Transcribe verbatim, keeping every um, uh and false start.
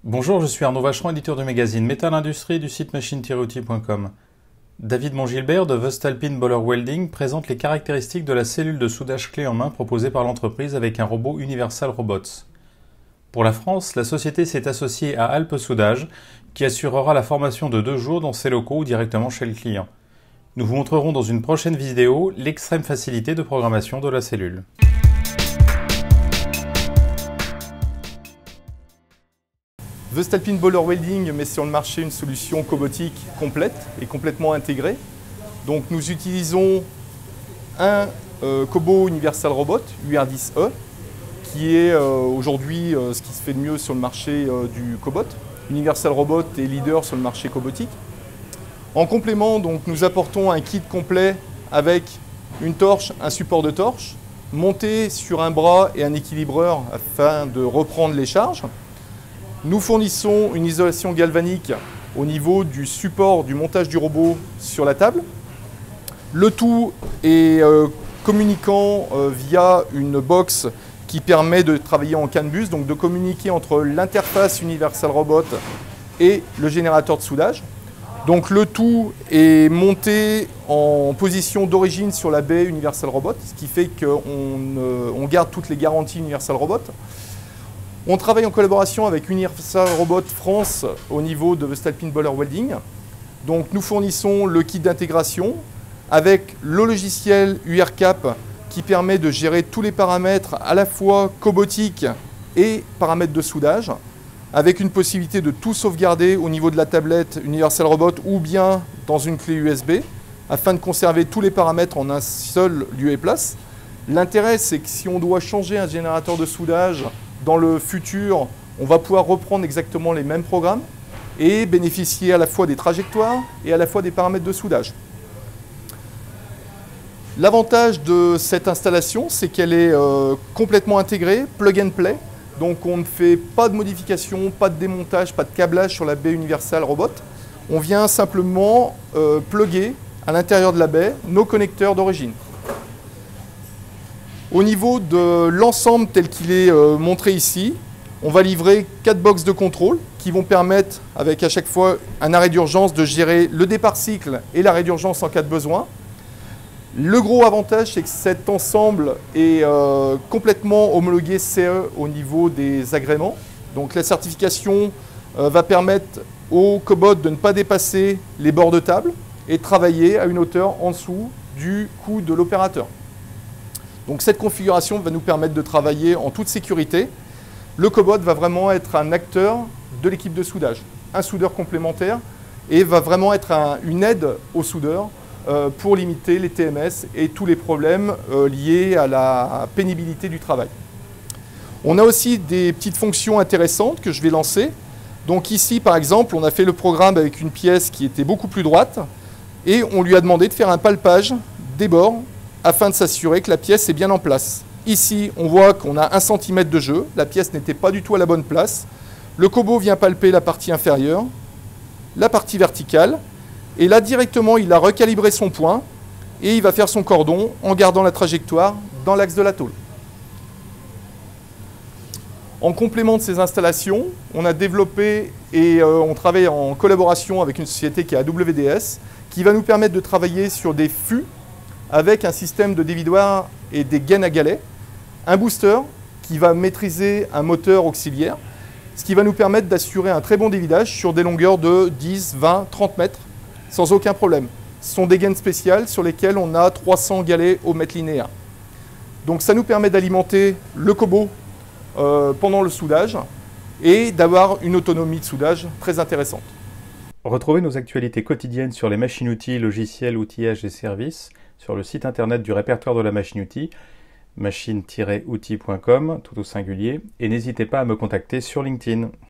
Bonjour, je suis Arnaud Vacheron, éditeur du magazine Métal Industrie du site machine tiret outils point com. David Montgilbert de Voestalpine Boller Welding présente les caractéristiques de la cellule de soudage clé en main proposée par l'entreprise avec un robot Universal Robots. Pour la France, la société s'est associée à Alpes Soudage, qui assurera la formation de deux jours dans ses locaux ou directement chez le client. Nous vous montrerons dans une prochaine vidéo l'extrême facilité de programmation de la cellule. Voestalpine Boller Welding met sur le marché une solution cobotique complète et complètement intégrée. Donc nous utilisons un euh, Cobo Universal Robot U R dix E qui est euh, aujourd'hui euh, ce qui se fait de mieux sur le marché euh, du cobot. Universal Robot est leader sur le marché cobotique. En complément, donc, nous apportons un kit complet avec une torche, un support de torche, monté sur un bras et un équilibreur afin de reprendre les charges. Nous fournissons une isolation galvanique au niveau du support du montage du robot sur la table. Le tout est euh, communiquant euh, via une box qui permet de travailler en CAN bus, donc de communiquer entre l'interface Universal Robot et le générateur de soudage. Donc le tout est monté en position d'origine sur la baie Universal Robot, ce qui fait qu'on euh, on garde toutes les garanties Universal Robot. On travaille en collaboration avec Universal Robot France au niveau de Voestalpine Boller Welding. Donc nous fournissons le kit d'intégration avec le logiciel U R Cap qui permet de gérer tous les paramètres à la fois cobotiques et paramètres de soudage, avec une possibilité de tout sauvegarder au niveau de la tablette Universal Robot ou bien dans une clé U S B afin de conserver tous les paramètres en un seul lieu et place. L'intérêt, c'est que si on doit changer un générateur de soudage dans le futur, on va pouvoir reprendre exactement les mêmes programmes et bénéficier à la fois des trajectoires et à la fois des paramètres de soudage. L'avantage de cette installation, c'est qu'elle est euh, complètement intégrée, plug and play. Donc on ne fait pas de modification, pas de démontage, pas de câblage sur la baie Universal Robot. On vient simplement euh, plugger à l'intérieur de la baie nos connecteurs d'origine. Au niveau de l'ensemble tel qu'il est euh, montré ici, on va livrer quatre box de contrôle qui vont permettre, avec à chaque fois un arrêt d'urgence, de gérer le départ cycle et l'arrêt d'urgence en cas de besoin. Le gros avantage, c'est que cet ensemble est euh, complètement homologué C E au niveau des agréments. Donc la certification euh, va permettre au cobot de ne pas dépasser les bords de table et de travailler à une hauteur en dessous du cou de l'opérateur. Donc cette configuration va nous permettre de travailler en toute sécurité. Le cobot va vraiment être un acteur de l'équipe de soudage, un soudeur complémentaire et va vraiment être un, une aide au soudeur euh, pour limiter les T M S et tous les problèmes euh, liés à la pénibilité du travail. On a aussi des petites fonctions intéressantes que je vais lancer. Donc ici par exemple, on a fait le programme avec une pièce qui était beaucoup plus droite et on lui a demandé de faire un palpage des bords afin de s'assurer que la pièce est bien en place. Ici, on voit qu'on a un centimètre de jeu, la pièce n'était pas du tout à la bonne place. Le Cobo vient palper la partie inférieure, la partie verticale, et là directement il a recalibré son point et il va faire son cordon en gardant la trajectoire dans l'axe de la tôle. En complément de ces installations, on a développé et euh, on travaille en collaboration avec une société qui est A W D S, qui va nous permettre de travailler sur des fûts avec un système de dévidoir et des gaines à galets, un booster qui va maîtriser un moteur auxiliaire, ce qui va nous permettre d'assurer un très bon dévidage sur des longueurs de dix, vingt, trente mètres sans aucun problème. Ce sont des gaines spéciales sur lesquelles on a trois cents galets au mètre linéaire. Donc ça nous permet d'alimenter le Cobo euh, pendant le soudage et d'avoir une autonomie de soudage très intéressante. Retrouvez nos actualités quotidiennes sur les machines-outils, logiciels, outillages et services sur le site internet du répertoire de la machine-outil, machine tiret outils point com, tout au singulier, et n'hésitez pas à me contacter sur LinkedIn.